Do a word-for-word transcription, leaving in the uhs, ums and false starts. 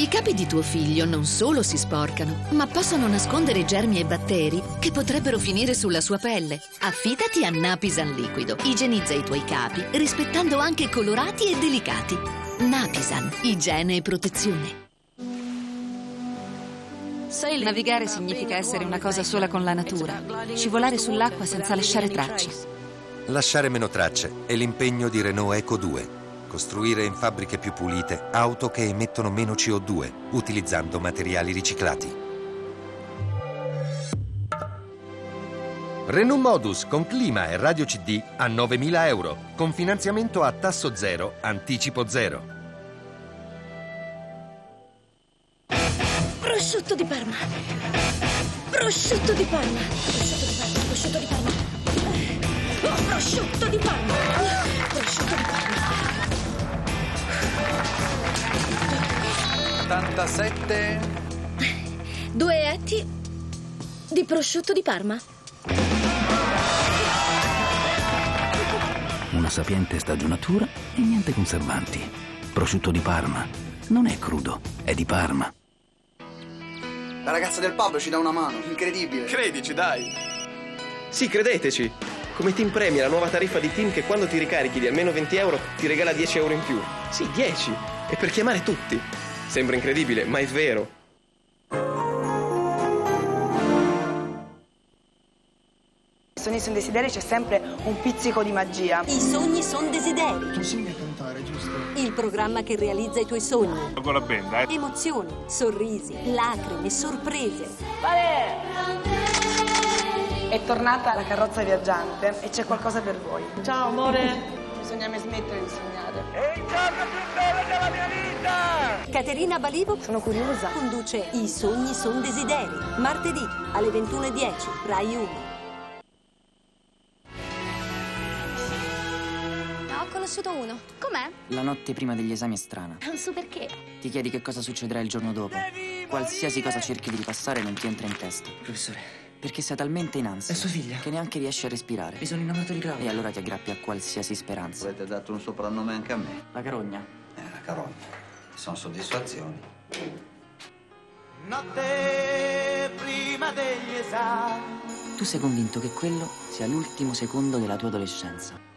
I capi di tuo figlio non solo si sporcano, ma possono nascondere germi e batteri che potrebbero finire sulla sua pelle. Affidati a Napisan liquido. Igienizza i tuoi capi, rispettando anche colorati e delicati. Napisan, igiene e protezione. Navigare significa essere una cosa sola con la natura. Scivolare sull'acqua senza lasciare tracce. Lasciare meno tracce è l'impegno di Renault Eco due. Costruire in fabbriche più pulite auto che emettono meno C O due, utilizzando materiali riciclati. Renault Modus con clima e radio C D a novemila euro, con finanziamento a tasso zero, anticipo zero. Prosciutto di Parma. Prosciutto di Parma. Prosciutto di Parma. Prosciutto di Parma. Prosciutto di Parma. Prosciutto di Parma. ottantasette. Due etti di prosciutto di Parma. Una sapiente stagionatura e niente conservanti. Prosciutto di Parma. Non è crudo, è di Parma. La ragazza del pub ci dà una mano, incredibile. Credici, dai. Sì, credeteci. Come Team Premi, la nuova tariffa di Team che quando ti ricarichi di almeno venti euro ti regala dieci euro in più. Sì, dieci. E per chiamare tutti. Sembra incredibile, ma è vero. I sogni sono desideri, c'è sempre un pizzico di magia. I sogni sono desideri. Tu insegni a cantare, giusto? Il programma che realizza i tuoi sogni. Con la band, eh? Emozioni, sorrisi, lacrime, sorprese. Vale! È tornata la carrozza viaggiante e c'è qualcosa per voi. Ciao amore! Bisogna mai smettere di sognare. È il giorno più bello della mia vita! Caterina Balivo sono curiosa. Conduce I sogni son desideri. Martedì alle ventuno e dieci, Rai uno. Ho conosciuto uno. Com'è? La notte prima degli esami è strana. Non so perché. Ti chiedi che cosa succederà il giorno dopo. Qualsiasi cosa cerchi di ripassare non ti entra in testa. Professore. Perché sei talmente in ansia. È sua figlia. Che neanche riesci a respirare. Mi sono innamorato di Claudia. E allora ti aggrappi a qualsiasi speranza. Avete dato un soprannome anche a me. La carogna. Eh, la carogna. Sono soddisfazioni. Notte prima degli esami. Tu sei convinto che quello sia l'ultimo secondo della tua adolescenza.